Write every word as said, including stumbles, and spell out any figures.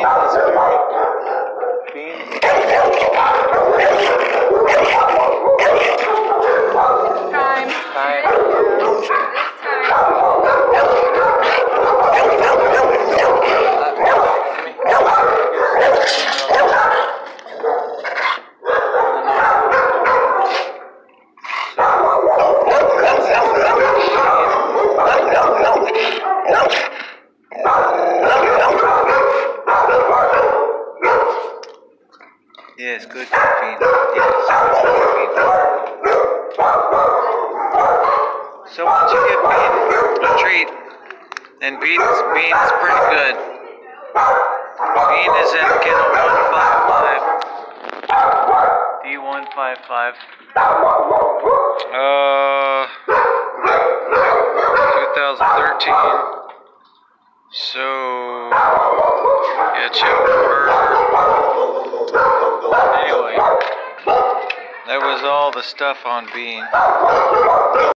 Bean is good. Bean is good. Time. Time. This time. Yes, good Bean. Yes, good Bean. So once you get Bean a treat, then Bean's Bean's pretty good. Bean is in Kennel one five five. D one five five. Uh, twenty thirteen. So yeah, check order. Anyway, that was all the stuff on Bean.